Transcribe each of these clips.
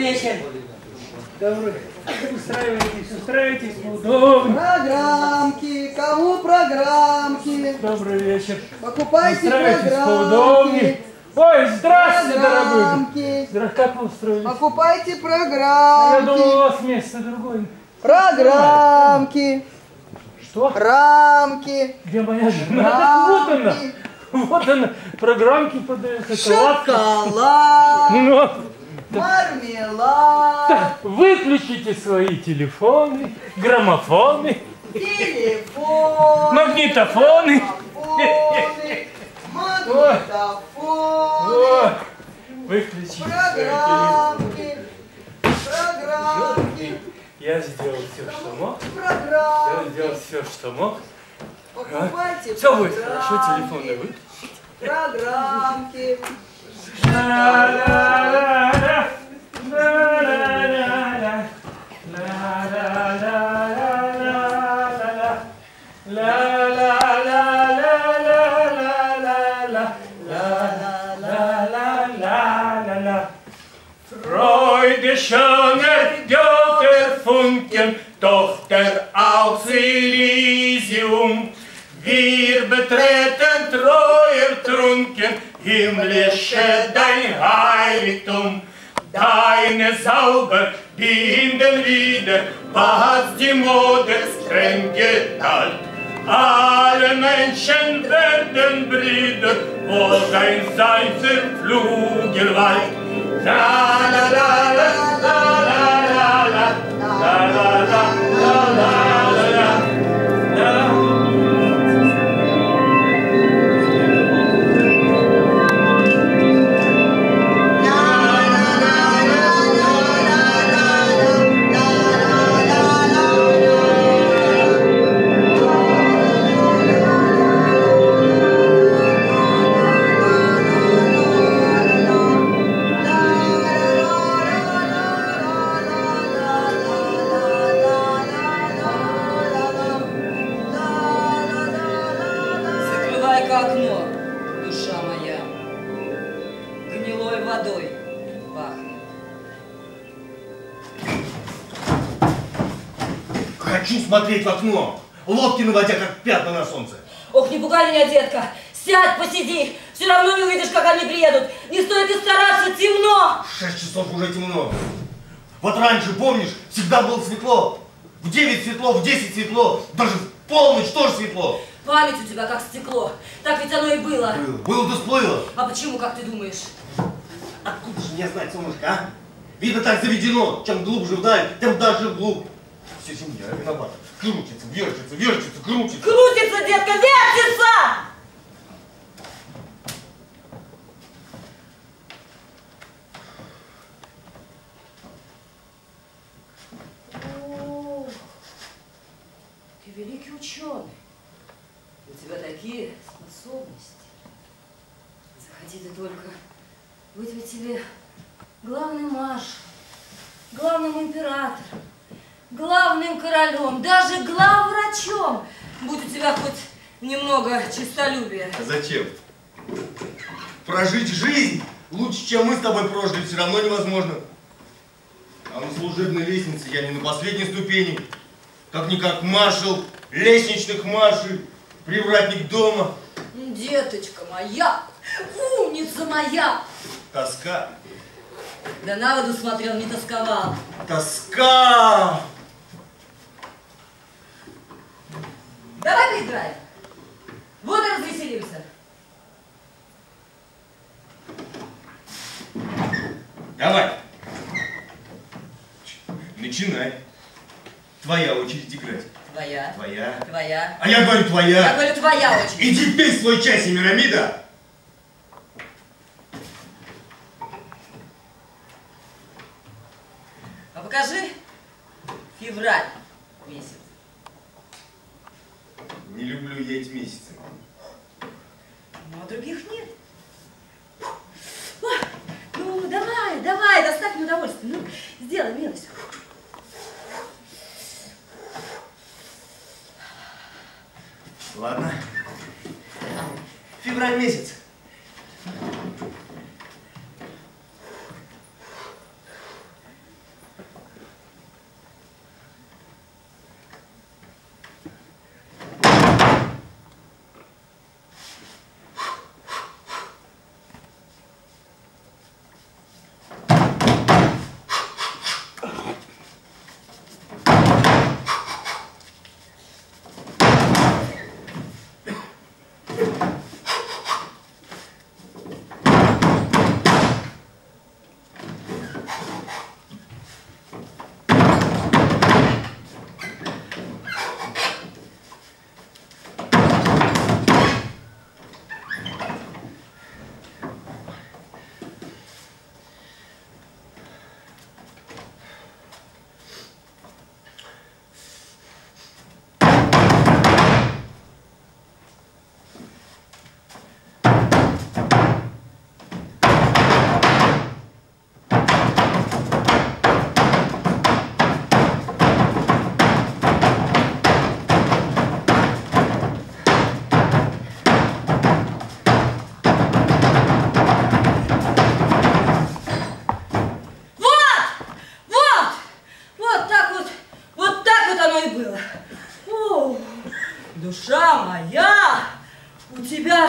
вечер. Добрый. Устраивайтесь поудобнее. Программки, кому программки? Добрый вечер. Покупайте программки. Поудобнее. Ой, здравствуйте, программки. дорогой. Как вы устроились? Покупайте программки. Я думал, у вас место другое. Программки. Что? Рамки. Где моя жена? Так вот она. Вот она. Программки подает. Шоколад. Ну. Мармелад. Так, выключите свои телефоны, граммофоны, Телефон. магнитофоны. Магнитофоны. Выключите Программки. Программки. Я сделал все, что мог. Программки. Я сделал все, что мог. Покупайте все будет хорошо, телефоны выключите. Программки. Freude schöner Götterfunken, Tochter aus Elysium. Wir betreten treuer trunken, himmlische dein Heiligtum. Deine sauber binden wieder, was die Mode streng geteilt. Alle Menschen werden Brüder, wo dein sanfter Flügel weicht. La la la la la la la la la la la la la. Хочу смотреть в окно, лодки наводя, как пятна на солнце. Ох, не пугай меня, детка. Сядь, посиди. Все равно не увидишь, как они приедут. Не стоит и стараться, темно. 6 часов уже темно. Вот раньше, помнишь, всегда было светло. В 9 светло, в 10 светло, даже в полночь тоже светло. Память у тебя как стекло. Так ведь оно и было. Было да сплыло. А почему, как ты думаешь? Откуда же мне знать, солнышко, а? Видно, так заведено. Чем глубже вдаль, тем дальше вглубь. Вся земля виновата. Крутится, вертится, вертится, крутится. Крутится, детка, вертится! О, ты великий ученый. У тебя такие способности. Заходи ты только. Быть ведь тебе главным маршалом, главным императором, главным королем, даже главврачом. Будь у тебя хоть немного честолюбия. А зачем? Прожить жизнь лучше, чем мы с тобой прожили, все равно невозможно. А на служебной лестнице я не на последней ступени. Как-никак маршал лестничных маршей, привратник дома. Деточка моя, умница моя. Тоска. Да на воду смотрел, не тосковал. Тоска! Давай поиграем. Вот и развеселимся. Давай. Начинай. Твоя очередь играть. Твоя. Твоя. Твоя. А я говорю твоя. Я говорю твоя очередь. Иди пей свой чай, Семирамида. А покажи февраль месяц. Не люблю я эти месяцы. Ну, а других нет. Ну, давай, давай, доставь мне удовольствие. Ну, сделай милость. Ладно. Февраль месяц. душа моя, у тебя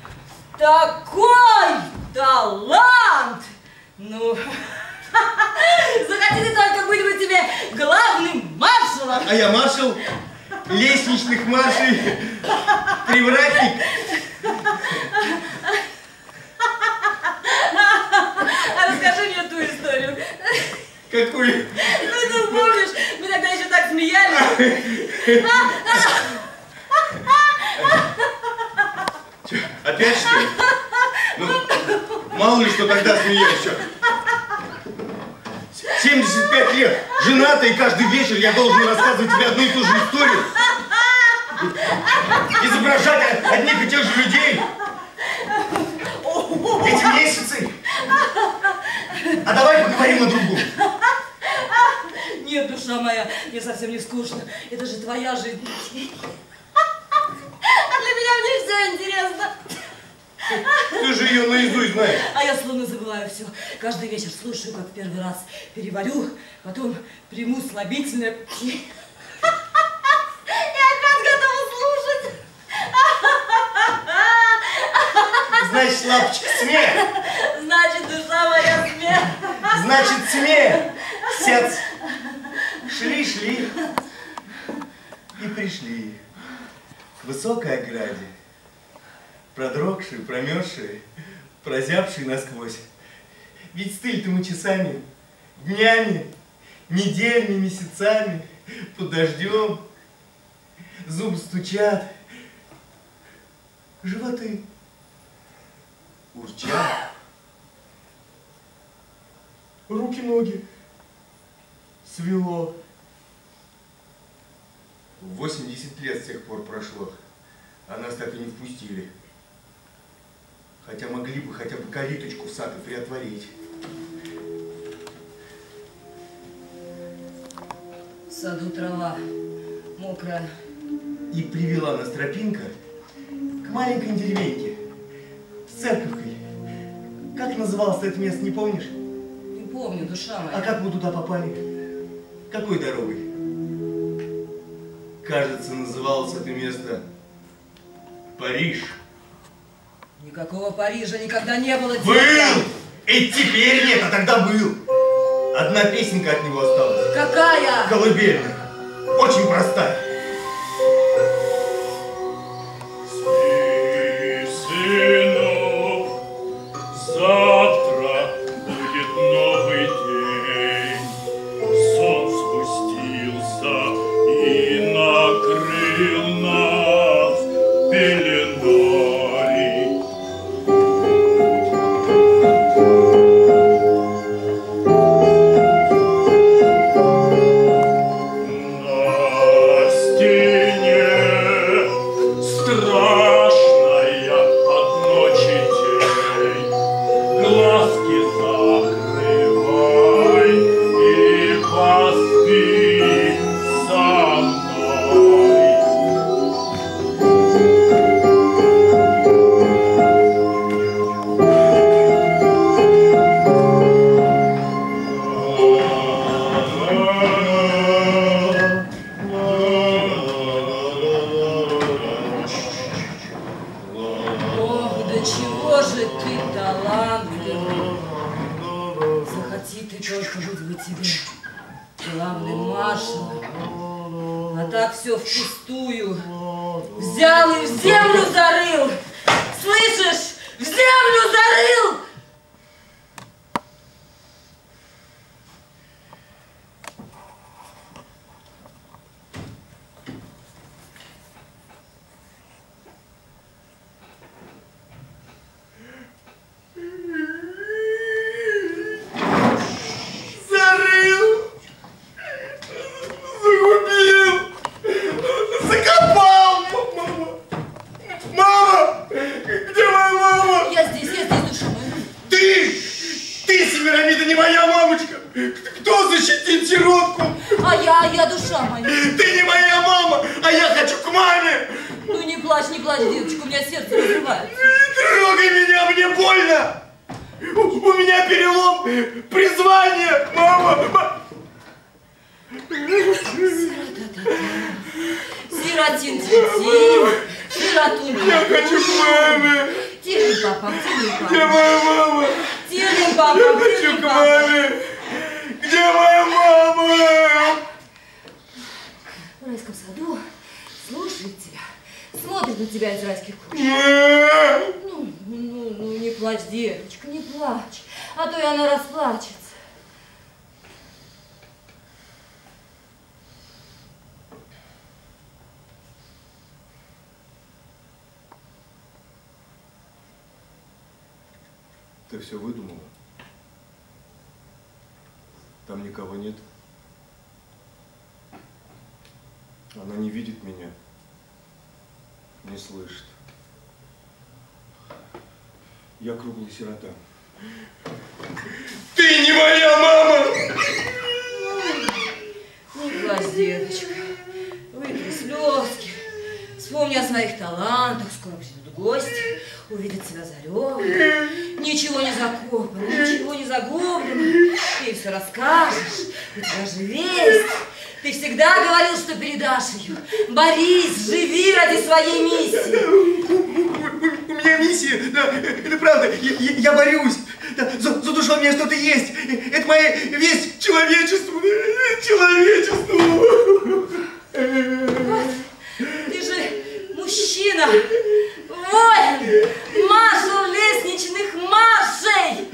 такой талант! Ну, захоти ты только быть тебе главным маршалом. А я маршал лестничных маршей, привратник. А расскажи мне ту историю. Какую? Ну, ты помнишь, мы тогда еще так смеялись. Че, опять что ли? Ну, мало ли что тогда смеялись, что? 75 лет, женатый, и каждый вечер я должен рассказывать тебе одну и ту же историю. Изображать одних и тех же людей. Эти месяцы. А давай поговорим о другом. Нет, душа моя, мне совсем не скучно. Это же твоя жизнь. А для меня мне все интересно. Ты же ее наизусть знаешь. А я словно забываю все. Каждый вечер слушаю, как в первый раз переварю, потом приму слабительное. И опять готова слушать. Значит, лапочка, смех. Значит, душа моя, смех. Значит, смех. Сец. Шли и пришли к высокой ограде, продрогшие, промерзшие, прозябшие насквозь. Ведь стыли-то мы часами, днями, неделями, месяцами, под дождем. Зубы стучат, животы урчат, руки-ноги свело. 80 лет с тех пор прошло, а нас так и не впустили. Хотя могли бы хотя бы калиточку в сад и приотворить. В саду трава мокрая. И привела нас тропинка к маленькой деревеньке с церковкой. Как называлось это место, не помнишь? Не помню, душа моя. А как мы туда попали? Какой дорогой? Кажется, называлось это место Париж. Никакого Парижа никогда не было. Был! И теперь нет, а тогда был. Одна песенка от него осталась. Какая? Колыбельная. Очень простая. Спи, сынок, завтра будет новый день. Сон спустился и накрыл нас пеленой. Сиротин-тин-тин, сиротун. Я хочу к маме. Тихо, папа, тихо, папа. Где моя мама? Тихо, папа, Я хочу к маме. Где моя мама? В райском саду слушает тебя, смотрит на тебя из райских куч. Ну, не плачь, деточка, не плачь, а то и она расплачется. Ты все выдумала? Там никого нет? Она не видит меня, не слышит. Я круглый сирота. Ты не моя мама! Не плачь, деточка, вытри слезки, вспомни о своих талантах, скоро придут гости, увидят тебя заревом. Ничего не закопано, ничего не загублено, ты все расскажешь, у тебя же весть. Ты всегда говорил, что передашь ее. Борись, живи ради своей миссии. У меня миссия, да, это правда, я борюсь. Да, за душу у меня что-то есть. Это моя весть человечеству. Человечеству. Вот, ты же мужчина, воин, маршал лестничных маршей.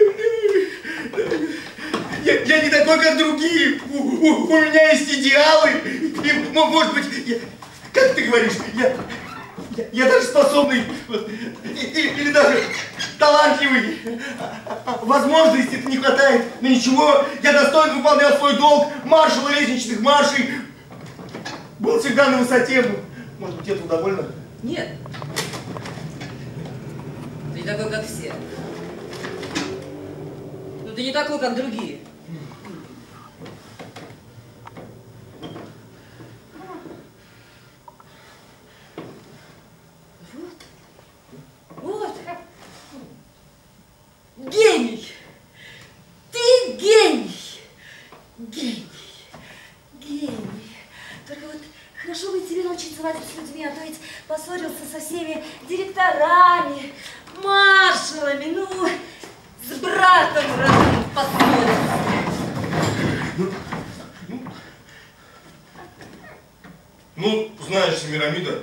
Я не такой, как другие. У меня есть идеалы. И, может быть, как ты говоришь, я даже способный, или даже талантливый. Возможностей не хватает, но ничего, я достоин выполнять свой долг маршала лестничных маршей. Был всегда на высоте. Может быть, этого довольно? Нет. Ты не такой, как все. Но ты не такой, как другие. Вот. Гений! Ты гений! Гений! Гений! Только вот хорошо бы тебе научиться ладить с людьми, а то ведь поссорился со всеми директорами, маршалами, ну, с братом родным поссорился. Ну, знаешь, Семирамида,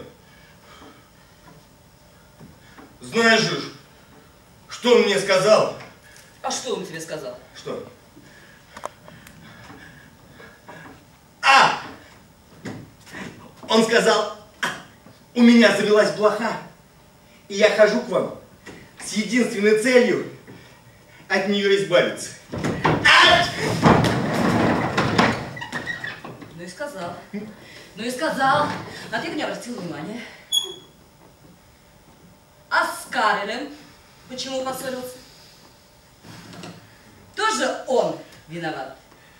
знаешь же, что он мне сказал? А что он тебе сказал? Что? Он сказал, у меня завелась блоха, и я хожу к вам с единственной целью от нее избавиться. Ну и сказал. Ну и сказал. А ты не обратил внимания. А с Карелем почему поссорился? Тоже он виноват?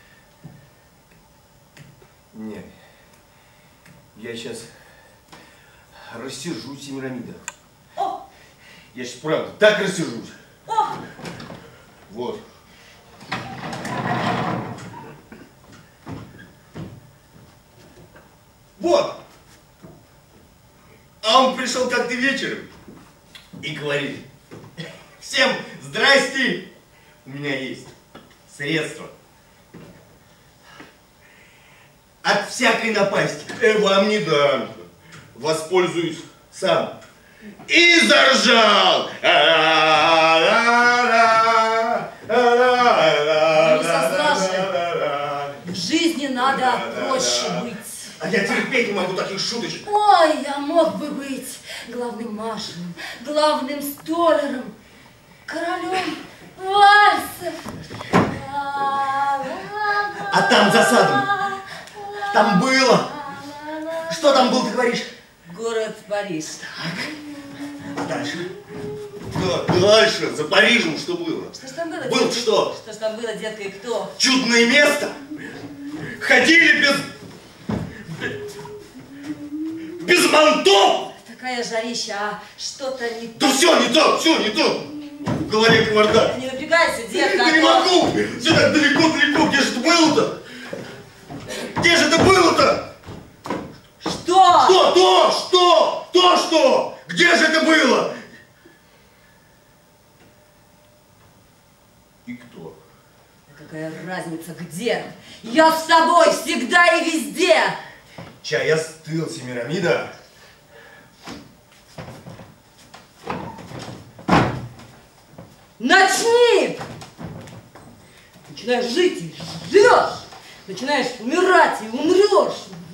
Нет. Я сейчас рассержусь, Семирамида. О! Я сейчас правда так рассержусь. О! Вот. Вот! А он пришел как-то вечером и говорит: всем здрасте, у меня есть средства от всякой напасти. Вам не дам, воспользуюсь сам. И заржал. Не сослаживай. В жизни надо проще быть. А я терпеть не могу таких шуточек. Ой, я мог бы быть главным маршалом, главным столером, королем вальсов. А там за садом, там было. Что там было, ты говоришь? Город Париж. А дальше? Да, дальше, за Парижем что было? Что ж там было? Было что? Что ж там было, детка, и кто? Чудное место. Ходили без мантов. Такая жарища, а что-то не то. Да все не то. В голове кавардак. Не напрягайся, детка. Я не могу. Все так далеко. Где же это было-то? Где же это было-то? Что? что? Где же это было? И кто? Какая разница, где? Я с тобой всегда и везде! Чай остыл, Семирамида. Начни! Начинаешь жить и живешь. Начинаешь умирать и умрешь.